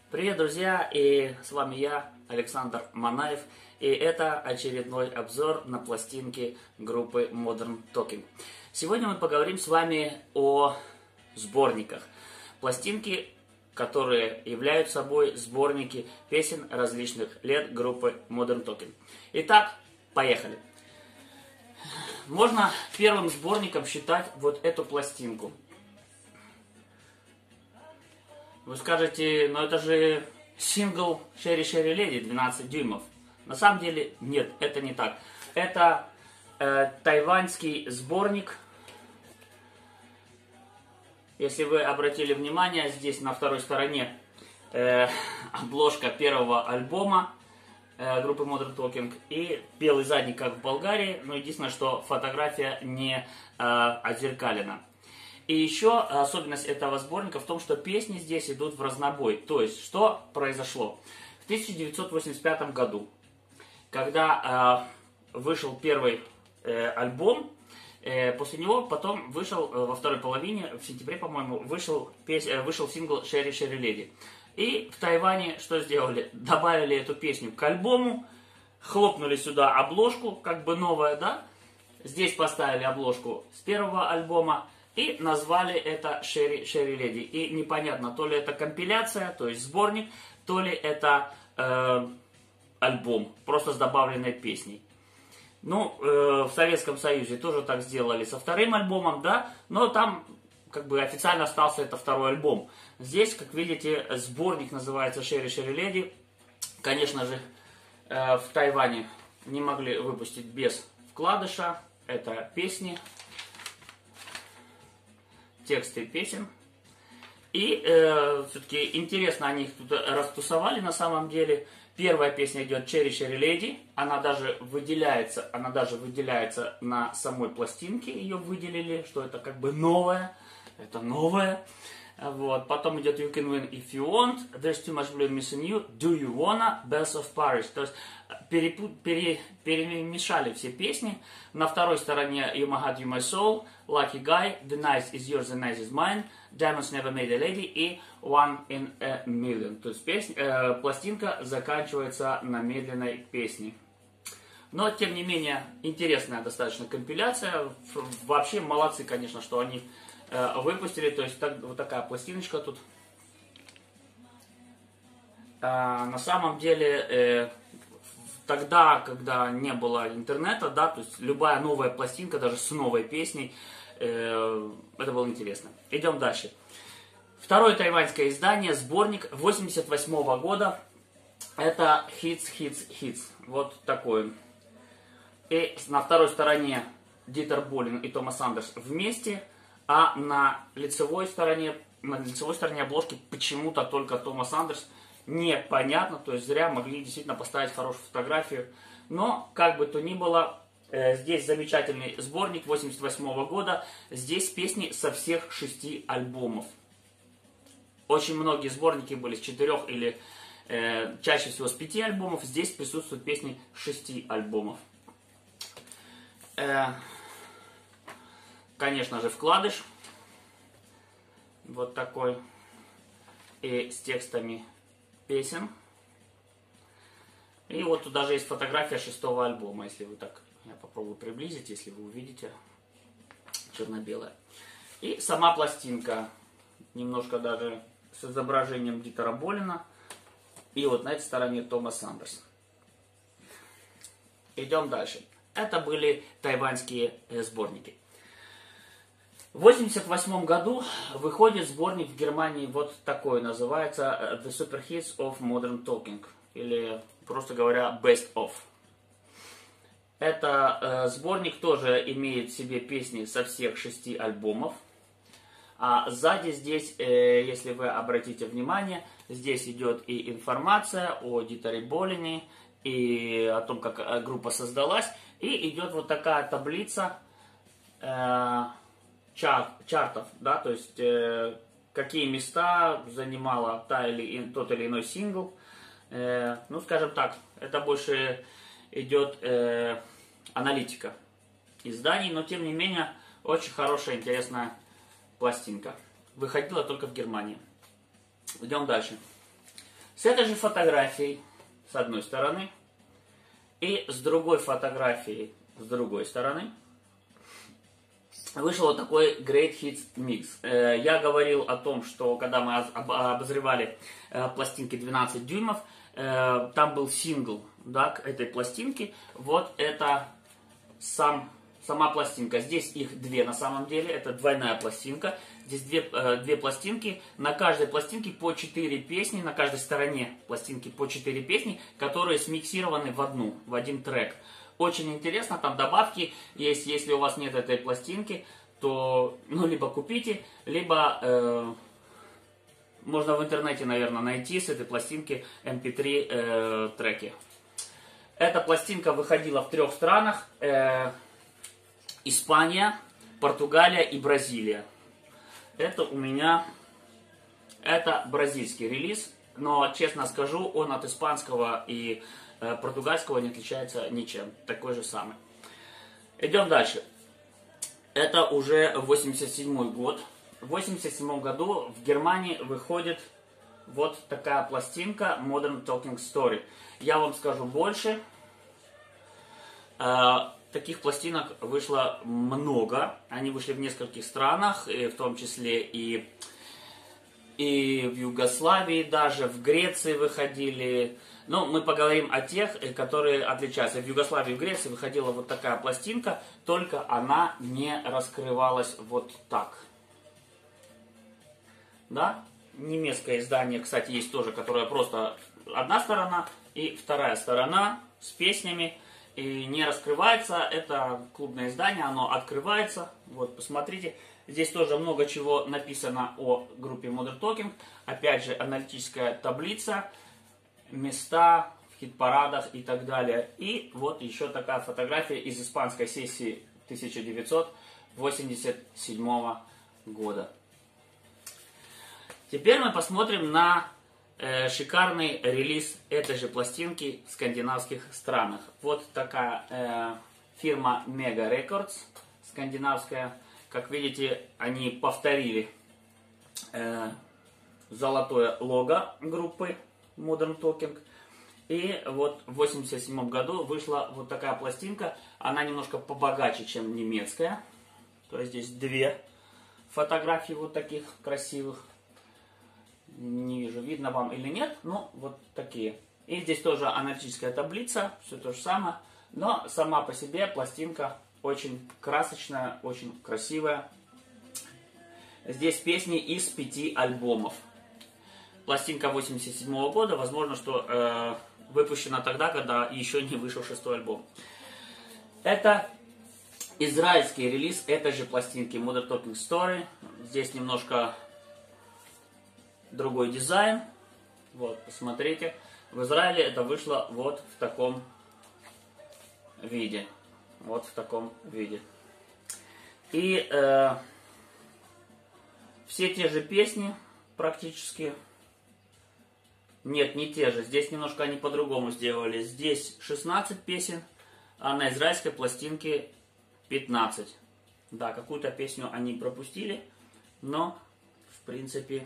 Привет, друзья, и с вами я, Александр Манаев, и это очередной обзор на пластинки группы Modern Talking. Сегодня мы поговорим с вами о сборниках. Пластинки, которые являются собой сборники песен различных лет группы Modern Talking. Итак, поехали. Можно первым сборником считать вот эту пластинку. Вы скажете, но это же сингл Sherry Sherry Lady 12 дюймов. На самом деле нет, это не так. Это тайваньский сборник. Если вы обратили внимание, здесь на второй стороне обложка первого альбома группы Modern Talking и белый задник, как в Болгарии, но единственное, что фотография не отзеркалена. И еще особенность этого сборника в том, что песни здесь идут в разнобой. То есть, что произошло? В 1985 году, когда вышел первый альбом, после него потом вышел во второй половине, в сентябре, по-моему, вышел сингл Sherry Sherry Lady. И в Тайване что сделали? Добавили эту песню к альбому, хлопнули сюда обложку, как бы новая, да? Здесь поставили обложку с первого альбома и назвали это Sherry Sherry Lady. И непонятно, то ли это компиляция, то есть сборник, то ли это альбом, просто с добавленной песней. Ну, в Советском Союзе тоже так сделали со вторым альбомом, да, но там как бы официально остался это второй альбом. Здесь, как видите, сборник называется Sherry Sherry Lady. Конечно же, в Тайване не могли выпустить без вкладыша. Это песни, тексты песен. И все-таки интересно, они их тут растусовали на самом деле. Первая песня идет Sherry Sherry Lady. Она даже выделяется на самой пластинке. Ее выделили, что это как бы новое. Это новое. Вот. Потом идет You Can Win If You Want, There's Too Much Blue Missing You, Do You Wanna, Bells of Paris. То есть перемешали все песни. На второй стороне You My Heart, You My Soul, Lucky Guy, The Nice Is Yours, The Nice Is Mine, Diamonds Never Made a Lady и One in a Million. То есть пластинка заканчивается на медленной песне. Но, тем не менее, интересная достаточно компиляция. Вообще молодцы, конечно, что они выпустили. То есть вот такая пластиночка тут. На самом деле, тогда, когда не было интернета, да, то есть любая новая пластинка, даже с новой песней, это было интересно. Идем дальше. Второе тайваньское издание, сборник 88 года. Это Hits, Hits, Hits. Вот такой. И на второй стороне Дитер Болин и Томас Андерс вместе, а на лицевой стороне обложки почему-то только Томас Андерс. Непонятно, то есть зря, могли действительно поставить хорошую фотографию. Но, как бы то ни было, здесь замечательный сборник 88 года. Здесь песни со всех 6 альбомов. Очень многие сборники были с 4 или чаще всего с 5 альбомов. Здесь присутствуют песни 6 альбомов. Конечно же, вкладыш. Вот такой. И с текстами песен. И вот тут даже есть фотография 6-го альбома. Если вы так, я попробую приблизить, если вы увидите. Черно-белая. И сама пластинка. Немножко даже с изображением Дитера Болина. И вот на этой стороне Томас Андерс. Идем дальше. Это были тайваньские сборники. В 1988 году выходит сборник в Германии вот такой, называется The Super Hits of Modern Talking, или, просто говоря, Best of. Это сборник тоже имеет в себе песни со всех 6 альбомов. А сзади здесь, если вы обратите внимание, здесь идет и информация о Дитере Болине, и о том, как группа создалась, и идет вот такая таблица чартов, да, то есть какие места занимала тот или иной сингл. Ну, скажем так, это больше идет аналитика изданий, но тем не менее очень хорошая, интересная пластинка. Выходила только в Германии. Идем дальше. С этой же фотографией, с одной стороны, и с другой фотографией, с другой стороны, вышел вот такой Great Hits Mix. Я говорил о том, что когда мы обозревали пластинки 12 дюймов, там был сингл, да, к этой пластинке. Вот это сама пластинка. Здесь их две на самом деле, это двойная пластинка. Здесь две пластинки, на каждой пластинке по 4 песни, на каждой стороне пластинки по 4 песни, которые смиксированы в один трек. Очень интересно, там добавки есть, если у вас нет этой пластинки, то либо купите, либо можно в интернете, наверное, найти с этой пластинки MP3 треки. Эта пластинка выходила в 3 странах: Испания, Португалия и Бразилия. Это у меня, это бразильский релиз, но, честно скажу, он от испанского и португальского не отличается ничем, такой же самый. Идем дальше. Это уже 87 год. В 87 году в Германии выходит вот такая пластинка Modern Talking Story. Я вам скажу больше. Таких пластинок вышло много. Они вышли в нескольких странах, в том числе и в Югославии, даже в Греции выходили. Но мы поговорим о тех, которые отличаются. В Югославии и в Греции выходила вот такая пластинка, только она не раскрывалась вот так. Да? Немецкое издание, кстати, есть тоже, которое просто одна сторона и вторая сторона с песнями. И не раскрывается. Это клубное издание, оно открывается. Вот, посмотрите. Здесь тоже много чего написано о группе Modern Talking. Опять же, аналитическая таблица, места в хит-парадах и так далее. И вот еще такая фотография из испанской сессии 1987 года. Теперь мы посмотрим на шикарный релиз этой же пластинки в скандинавских странах. Вот такая фирма Mega Records, скандинавская. Как видите, они повторили золотое лого группы Modern Talking. И вот в 1987 году вышла вот такая пластинка. Она немножко побогаче, чем немецкая. То есть здесь две фотографии вот таких красивых. Не вижу, видно вам или нет, но вот такие. И здесь тоже аналитическая таблица, все то же самое. Но сама по себе пластинка очень красочная, очень красивая. Здесь песни из 5 альбомов. Пластинка 87 года, возможно, что выпущена тогда, когда еще не вышел 6-й альбом. Это израильский релиз этой же пластинки Modern Talking Story. Здесь немножко другой дизайн. Вот, посмотрите. В Израиле это вышло вот в таком виде. Вот в таком виде. И все те же песни практически. Нет, не те же. Здесь немножко они по-другому сделали. Здесь 16 песен, а на израильской пластинке 15. Да, какую-то песню они пропустили, но в принципе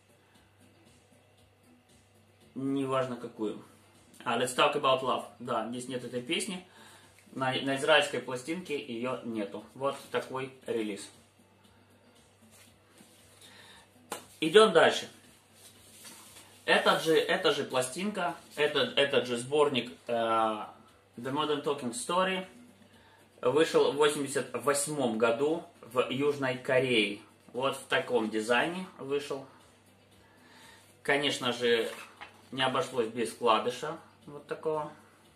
не важно какую. Let's Talk About Love. Да, здесь нет этой песни. На израильской пластинке ее нету. Вот такой релиз. Идем дальше. Эта же пластинка, этот же сборник The Modern Talking Story вышел в 1988 году в Южной Корее. Вот в таком дизайне вышел. Конечно же, не обошлось без вкладыша вот такого.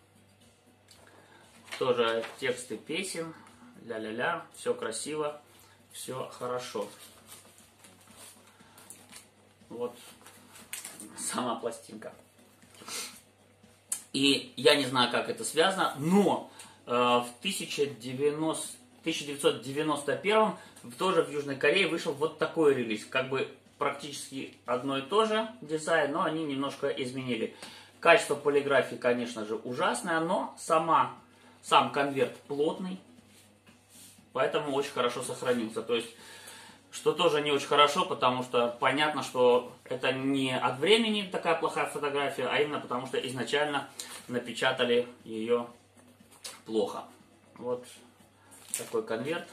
Тоже тексты песен, ля-ля-ля, все красиво, все хорошо. Вот сама пластинка. И я не знаю, как это связано, но в 1991 тоже в Южной Корее вышел вот такой релиз. Как бы практически одно и то же дизайн, но они немножко изменили. Качество полиграфии, конечно же, ужасное, но сам конверт плотный, поэтому очень хорошо сохранился. То есть что тоже не очень хорошо, потому что понятно, что это не от времени такая плохая фотография, а именно потому что изначально напечатали ее плохо. Вот такой конверт.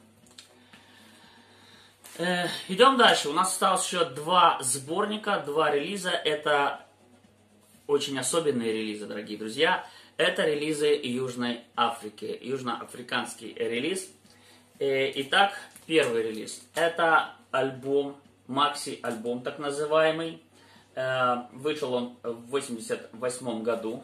Идем дальше. У нас осталось еще два сборника, два релиза. Это очень особенные релизы, дорогие друзья. Это релизы Южной Африки. Южноафриканский релиз. Итак, первый релиз. Это альбом, макси-альбом так называемый. Вышел он в 1988 году.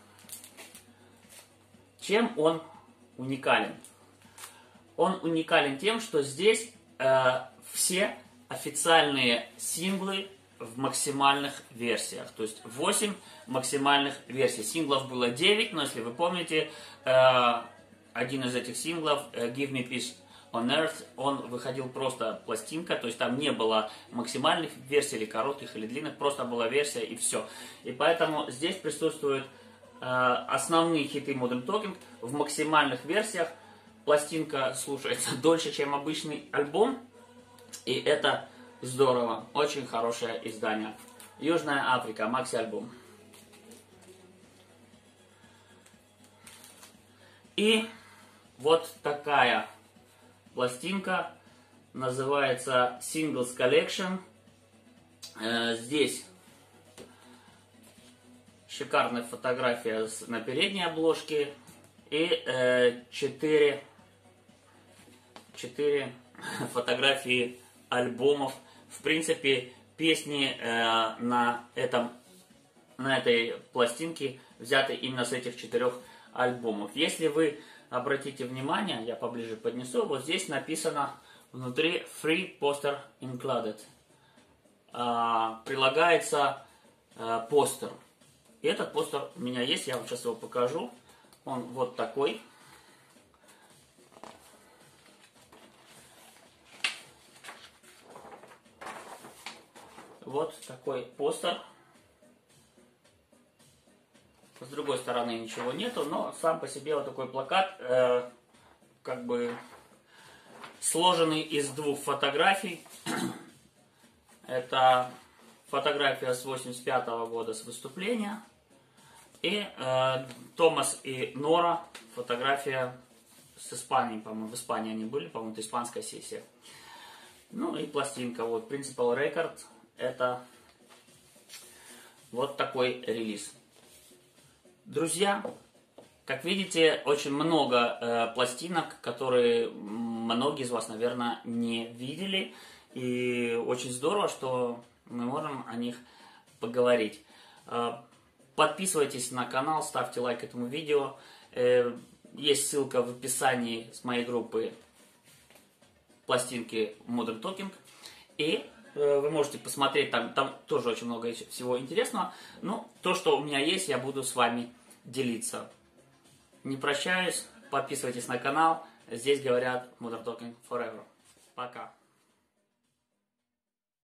Чем он уникален? Он уникален тем, что здесь все официальные синглы в максимальных версиях. То есть 8 максимальных версий. Синглов было 9, но если вы помните, один из этих синглов, Give Me Peace on Earth, он выходил просто пластинка, то есть там не было максимальных версий, или коротких, или длинных, просто была версия и все. И поэтому здесь присутствуют основные хиты Modern Talking в максимальных версиях. Пластинка слушается дольше, чем обычный альбом, и это здорово. Очень хорошее издание. Южная Африка, макси-альбом. И вот такая пластинка, называется Singles Collection. Здесь шикарная фотография на передней обложке и 4 фотографии альбомов. В принципе, песни на этой пластинке взяты именно с этих 4 альбомов. Если вы обратите внимание, я поближе поднесу, вот здесь написано внутри Free Poster Included. Прилагается постер. И этот постер у меня есть, я вам сейчас его покажу. Он вот такой. Вот такой постер. С другой стороны ничего нету, но сам по себе вот такой плакат, как бы сложенный из 2 фотографий. Это фотография с 1985 года с выступления. И Томас и Нора, фотография с Испании, по-моему, в Испании они были, по-моему, это испанская сессия. Ну и пластинка, вот, Principal Record, это вот такой релиз. Друзья, как видите, очень много пластинок, которые многие из вас, наверное, не видели. И очень здорово, что мы можем о них поговорить. Подписывайтесь на канал, ставьте лайк этому видео. Есть ссылка в описании с моей группы пластинки Modern Talking. И вы можете посмотреть, там тоже очень много всего интересного. Но то, что у меня есть, я буду с вами делиться. Не прощаюсь, подписывайтесь на канал. Здесь говорят Modern Talking Forever. Пока.